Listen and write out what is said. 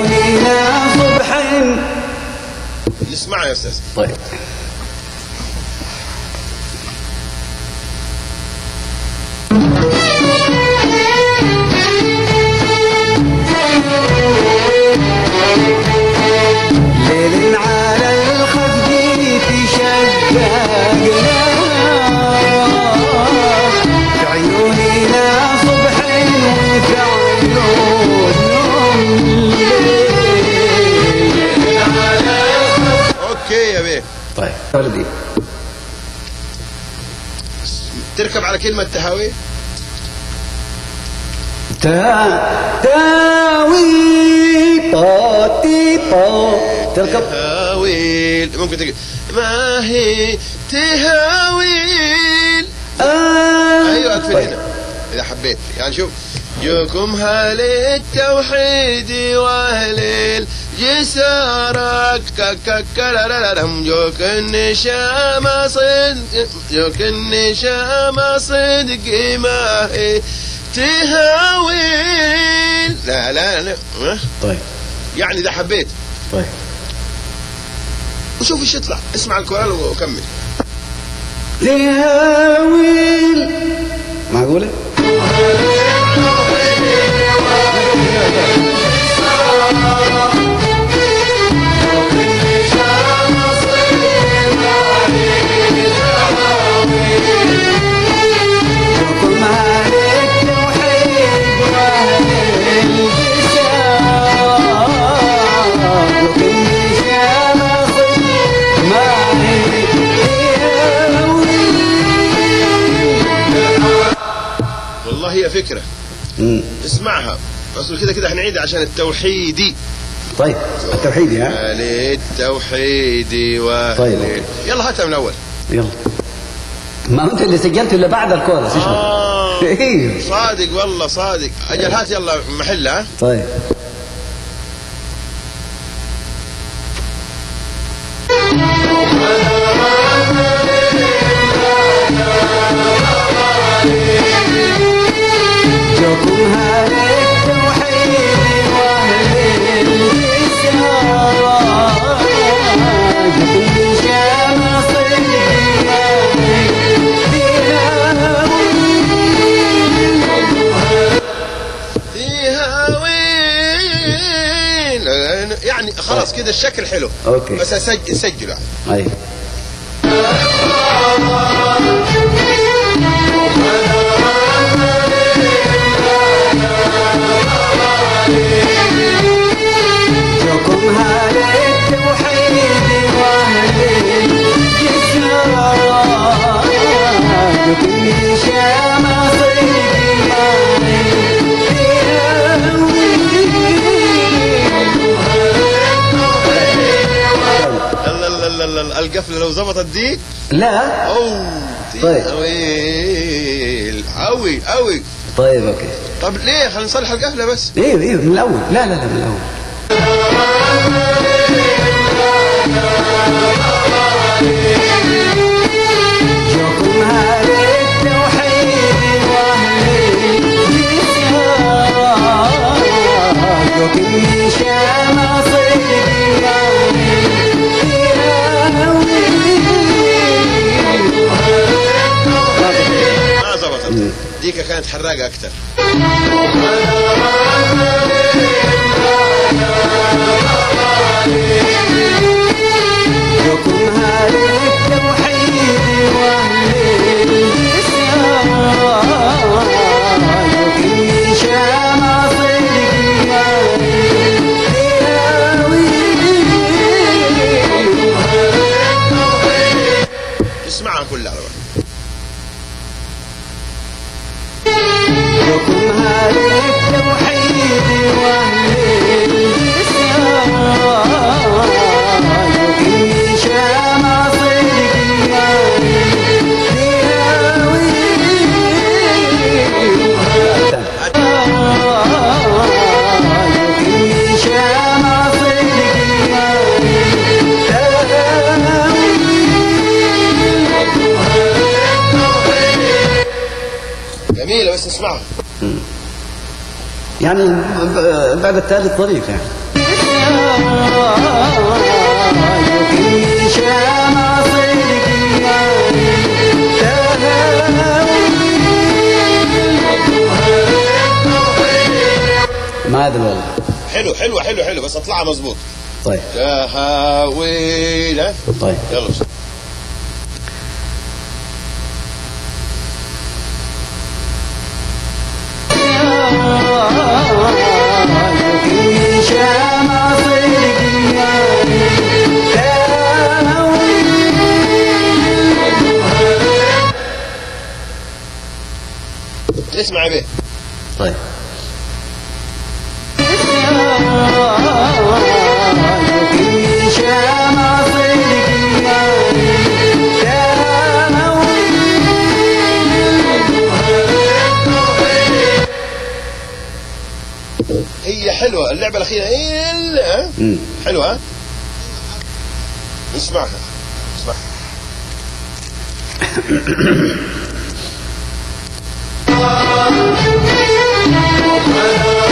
عيوننا صبح. نسمعها يا استاذ. طيب. ليل على الخفق تشققنا في عيوننا صبح وفي عيونهم ليل على الخفق. اوكي يا بيه. طيب ولدي تركب على كلمة تهاوي. تاوي طاطي طا تركب تهاويل. ممكن تقول ما هي تهاويل. ايوه اكفي هنا اذا حبيت. يعني شوف جوكم هال التوحيد واهل جسارك كككلالم جوك النشامة صدق جوك النشامة صدق ما هي تهاويل. لا لا لا. طيب يعني اذا حبيت. طيب وشوف ايش يطلع. اسمع الكورال وكمل. تهاويل معقولة؟ والله هي فكرة. اسمعها بس كده كده هنعيدها عشان التوحيدي. طيب التوحيدي ها؟ التوحيدي طيب يلا هاتها من اول. يلا. ما انت اللي سجلت الا بعد الكورس. ايوه صادق والله صادق. اجل هات يلا محلها. طيب جوكم هال التوحيد واهل الجسار جوكم نشامة تهاويل. يعني خلاص كده الشكل حلو. اوكي بس سجله. ايوه جوكم هال التوحيد واهل الجسار جوكم نشامة القفله لو ظبطت دي. لا اوه طيب قوي قوي. طيب اوكي. طب ليه خلينا نصلح القفله بس. ايوه من الاول. لا من الاول. جوكم هال التوحيد واهل الجسار جوكم نشامة ما ظبطت. ديكا كانت حراقه اكثر. جوكم هال التوحيد واهل الجسار جوكم نشامة اسمعها كلها على بعض. جوكم هال التوحيد واهل الجسار جوكم نشامة جميله بس اسمعها. يعني بعد الثالث طريق يعني. ما ادري والله. حلو حلو حلو حلو، بس اطلعها مظبوط. طيب تهاوينا. طيب يلا بس. اسمع به. طيب هي حلوة اللعبة الأخيرة. ها؟ حلوة ها؟ اسمعها اسمعها.